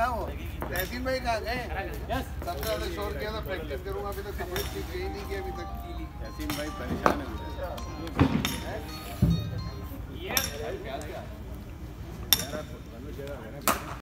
कहाँ वो तहसीन भाई कहाँ गए? सबसे ज़्यादा शोर किया था प्रैक्टिस करूँगा अभी तक तबीयत ठीक ही नहीं की अभी तक। तहसीन भाई परेशान है।